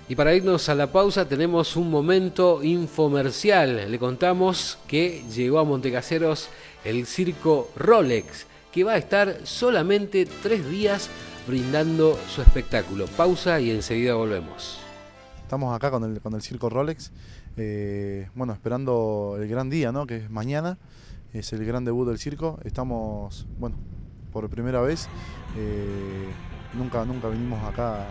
Y para irnos a la pausa tenemos un momento infomercial. Le contamos que llegó a Montecaseros el circo Rolex, que va a estar solamente 3 días brindando su espectáculo. Pausa y enseguida volvemos. Estamos acá con el circo Rolex, bueno, esperando el gran día, ¿no? Que es mañana, es el gran debut del circo. Estamos, bueno, por primera vez, nunca vinimos acá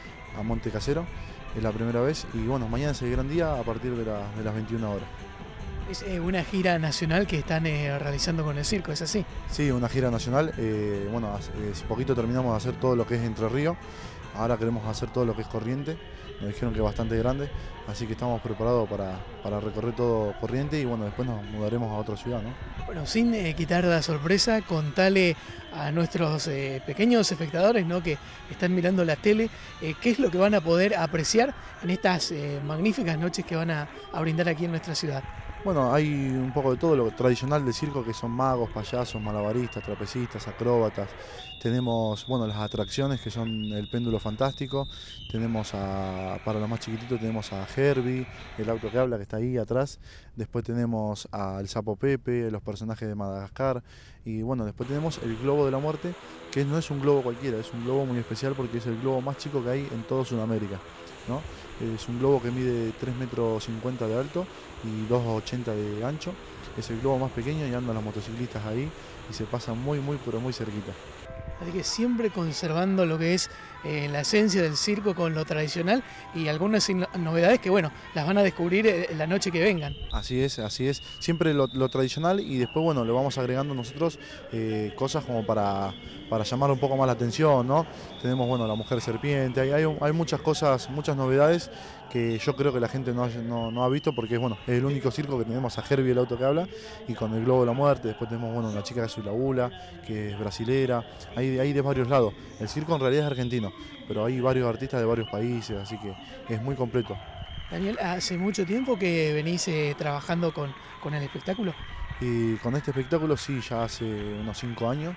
a Montecasero, es la primera vez y bueno, mañana es el gran día a partir de las 21 horas. Es una gira nacional que están realizando con el circo, ¿es así? Sí, una gira nacional, bueno, hace poquito terminamos de hacer todo lo que es Entre Ríos, ahora queremos hacer todo lo que es Corrientes, nos dijeron que es bastante grande, así que estamos preparados para recorrer todo Corrientes y bueno, después nos mudaremos a otra ciudad, ¿no? Bueno, sin quitar la sorpresa, contale a nuestros pequeños espectadores, ¿no?, que están mirando la tele, qué es lo que van a poder apreciar en estas magníficas noches que van a brindar aquí en nuestra ciudad. Bueno, hay un poco de todo lo tradicional del circo, que son magos, payasos, malabaristas, trapecistas, acróbatas. Tenemos, bueno, las atracciones que son el péndulo fantástico. Tenemos para los más chiquititos tenemos a Herbie, el auto que habla, que está ahí atrás. Después tenemos al Sapo Pepe, los personajes de Madagascar. Y bueno, después tenemos el globo de la muerte, que no es un globo cualquiera, es un globo muy especial porque es el globo más chico que hay en toda Sudamérica, ¿no? Es un globo que mide 3,50 metros de alto y 2,80 de ancho. Es el globo más pequeño y andan los motociclistas ahí y se pasa muy pero muy cerquita. Así que siempre conservando lo que es la esencia del circo con lo tradicional y algunas novedades que, bueno, las van a descubrir la noche que vengan. Así es. Siempre lo tradicional y después, bueno, le vamos agregando nosotros cosas como para llamar un poco más la atención, ¿no? Tenemos, bueno, la mujer serpiente, hay muchas cosas, muchas novedades que yo creo que la gente no ha visto porque, bueno, es el único circo que tenemos a Herbie, el auto que habla, y con el globo de la muerte. Después tenemos, bueno, una chica que es Hula, que es brasilera, hay de varios lados. El circo en realidad es argentino, pero hay varios artistas de varios países, así que es muy completo. Daniel, ¿hace mucho tiempo que venís trabajando con el espectáculo? Y con este espectáculo sí, ya hace unos 5 años.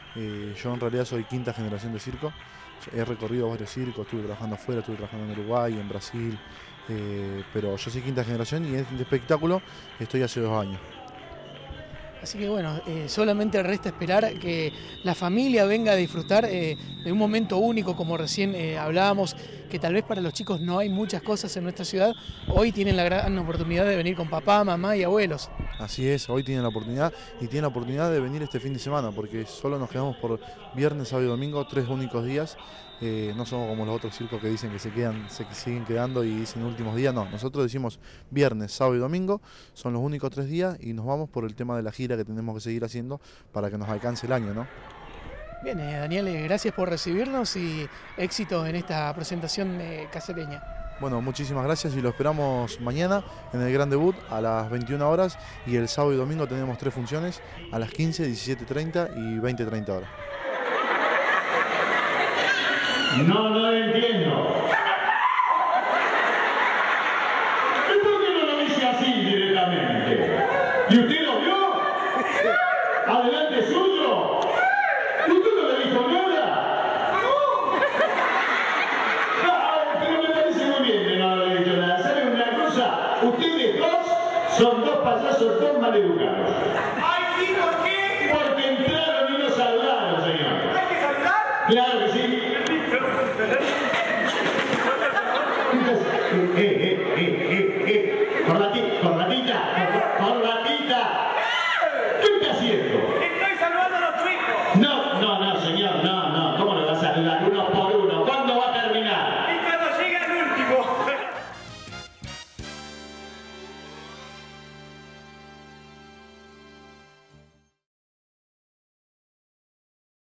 Yo en realidad soy 5ª generación de circo. He recorrido varios circos, estuve trabajando afuera, estuve trabajando en Uruguay, en Brasil, pero yo soy 5ª generación y en este espectáculo estoy hace 2 años. Así que bueno, solamente resta esperar que la familia venga a disfrutar de un momento único, como recién hablábamos, que tal vez para los chicos no hay muchas cosas en nuestra ciudad. Hoy tienen la gran oportunidad de venir con papá, mamá y abuelos. Así es, hoy tienen la oportunidad y tienen la oportunidad de venir este fin de semana, porque solo nos quedamos por viernes, sábado y domingo, 3 únicos días. No somos como los otros circos que dicen que se siguen quedando y dicen últimos días. No, nosotros decimos viernes, sábado y domingo, son los únicos 3 días y nos vamos por el tema de la gira que tenemos que seguir haciendo para que nos alcance el año, ¿no? Bien, Daniel, gracias por recibirnos y éxito en esta presentación casereña. Bueno, muchísimas gracias y lo esperamos mañana en el gran debut a las 21 horas y el sábado y domingo tenemos 3 funciones a las 15, 17:30 y 20:30 horas. No lo entiendo. ¿Y por qué no lo dice así directamente? ¿Y usted lo vio? Adelante suyo. ¿Usted no le dijo nada? No, pero me parece muy bien que no le he dicho nada. ¿Saben una cosa? Ustedes dos son 2 payasos 2 maleducados. ¡Ay, sí! ¿Por qué? Porque entraron y no saludaron, señor. ¿Hay que saludar? Claro que sí. Corbatita.